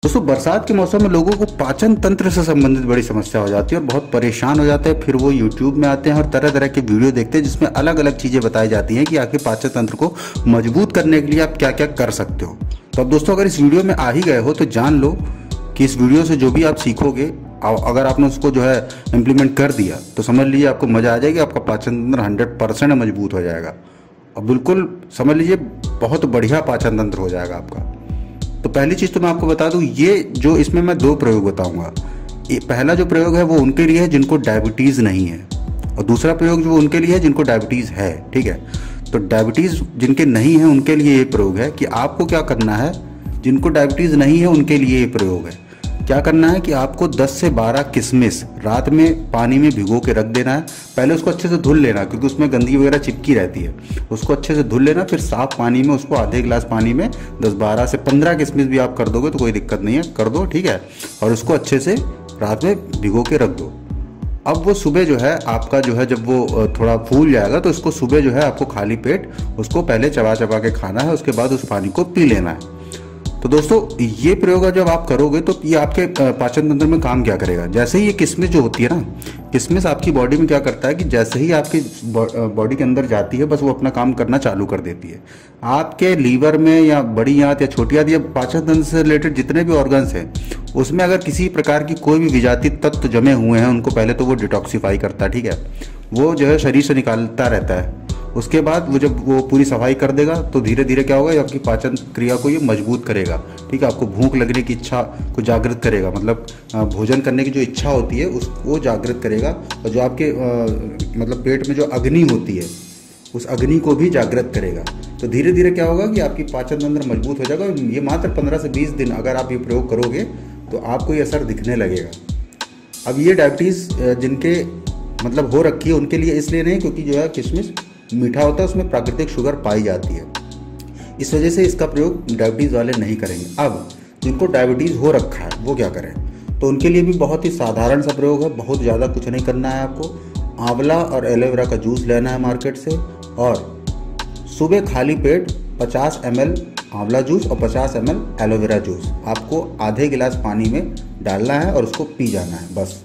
दोस्तों बरसात के मौसम में लोगों को पाचन तंत्र से संबंधित बड़ी समस्या हो जाती है और बहुत परेशान हो जाते हैं। फिर वो यूट्यूब में आते हैं और तरह तरह के वीडियो देखते हैं जिसमें अलग अलग चीज़ें बताई जाती हैं कि आखिर पाचन तंत्र को मजबूत करने के लिए आप क्या क्या कर सकते हो। तो अब दोस्तों अगर इस वीडियो में आ ही गए हो तो जान लो कि इस वीडियो से जो भी आप सीखोगे, अगर आपने उसको जो है इम्प्लीमेंट कर दिया तो समझ लीजिए आपको मज़ा आ जाएगी, आपका पाचन तंत्र 100% मजबूत हो जाएगा और बिल्कुल समझ लीजिए बहुत बढ़िया पाचन तंत्र हो जाएगा आपका। तो पहली चीज़ तो मैं आपको बता दूं, ये जो इसमें मैं 2 प्रयोग बताऊंगा। पहला जो प्रयोग है वो उनके लिए है जिनको डायबिटीज़ नहीं है और दूसरा प्रयोग जो उनके लिए है जिनको डायबिटीज़ है। ठीक है, तो डायबिटीज़ जिनके नहीं है उनके लिए ये प्रयोग है कि आपको क्या करना है। जिनको डायबिटीज़ नहीं है उनके लिए ये प्रयोग है, क्या करना है कि आपको 10 से 12 किशमिश रात में पानी में भिगो के रख देना है। पहले उसको अच्छे से धुल लेना क्योंकि उसमें गंदगी वगैरह चिपकी रहती है। उसको अच्छे से धुल लेना, फिर साफ पानी में उसको आधे गिलास पानी में 10, 12 से 15 किशमिश भी आप कर दोगे तो कोई दिक्कत नहीं है, कर दो। ठीक है, और उसको अच्छे से रात में भिगो के रख दो। अब वो सुबह जो है आपका जो है जब वो थोड़ा फूल जाएगा तो उसको सुबह जो है आपको खाली पेट उसको पहले चबा चबा के खाना है, उसके बाद उस पानी को पी लेना है। तो दोस्तों ये प्रयोग जब आप करोगे तो ये आपके पाचन तंत्र में काम क्या करेगा। जैसे ही ये किशमिश जो होती है ना, किशमिश आपकी बॉडी में क्या करता है कि जैसे ही आपकी बॉडी के अंदर जाती है बस वो अपना काम करना चालू कर देती है। आपके लीवर में या बड़ी आंत या छोटी आंत या पाचन तंत्र से रिलेटेड जितने भी ऑर्गन्स हैं उसमें अगर किसी प्रकार की कोई भी विजातीय तत्व जमे हुए हैं उनको पहले तो वो डिटॉक्सिफाई करता है। ठीक है, वो जो है शरीर से निकालता रहता है। उसके बाद वो जब वो पूरी सफाई कर देगा तो धीरे धीरे क्या होगा, आपकी पाचन क्रिया को ये मजबूत करेगा। ठीक है, आपको भूख लगने की इच्छा को जागृत करेगा, मतलब भोजन करने की जो इच्छा होती है उसको जागृत करेगा और जो आपके मतलब पेट में जो अग्नि होती है उस अग्नि को भी जागृत करेगा। तो धीरे धीरे क्या होगा कि आपकी पाचन तंत्र मजबूत हो जाएगा। ये मात्र 15 से 20 दिन अगर आप ये प्रयोग करोगे तो आपको ये असर दिखने लगेगा। अब ये डायबिटीज़ जिनके मतलब हो रखी है उनके लिए इसलिए नहीं क्योंकि जो है किशमिश मीठा होता है, उसमें प्राकृतिक शुगर पाई जाती है, इस वजह से इसका प्रयोग डायबिटीज़ वाले नहीं करेंगे। अब जिनको डायबिटीज़ हो रखा है वो क्या करें, तो उनके लिए भी बहुत ही साधारण सा प्रयोग है। बहुत ज़्यादा कुछ नहीं करना है आपको। आंवला और एलोवेरा का जूस लेना है मार्केट से और सुबह खाली पेट 50 ml आंवला जूस और 50 ml एलोवेरा जूस आपको आधे गिलास पानी में डालना है और उसको पी जाना है। बस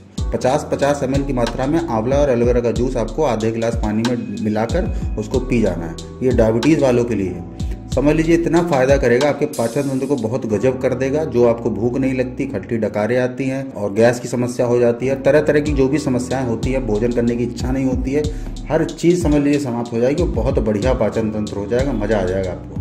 50 ml की मात्रा में आंवला और एलोवेरा का जूस आपको आधे गिलास पानी में मिलाकर उसको पी जाना है। ये डायबिटीज़ वालों के लिए है। समझ लीजिए इतना फ़ायदा करेगा, आपके पाचन तंत्र को बहुत गजब कर देगा। जो आपको भूख नहीं लगती, खट्टी डकारें आती हैं और गैस की समस्या हो जाती है, तरह तरह की जो भी समस्याएं होती है, भोजन करने की इच्छा नहीं होती है, हर चीज़ समझ लीजिए समाप्त हो जाएगी और बहुत बढ़िया पाचन तंत्र हो जाएगा, मज़ा आ जाएगा आपको।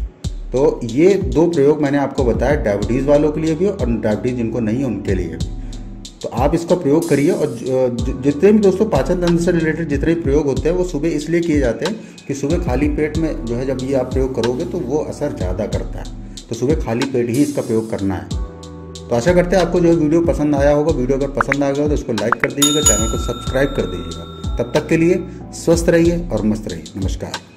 तो ये 2 प्रयोग मैंने आपको बताया, डायबिटीज़ वालों के लिए भी और डायबिटीज़ जिनको नहीं है उनके लिए। तो आप इसका प्रयोग करिए और जितने भी दोस्तों पाचन तंत्र से रिलेटेड जितने भी प्रयोग होते हैं वो सुबह इसलिए किए जाते हैं कि सुबह खाली पेट में जो है जब ये आप प्रयोग करोगे तो वो असर ज़्यादा करता है। तो सुबह खाली पेट ही इसका प्रयोग करना है। तो आशा करते हैं आपको जो है वीडियो पसंद आया होगा। वीडियो अगर पसंद आ गया तो इसको लाइक कर दीजिएगा, चैनल को सब्सक्राइब कर दीजिएगा। तब तक के लिए स्वस्थ रहिए और मस्त रहिए। नमस्कार।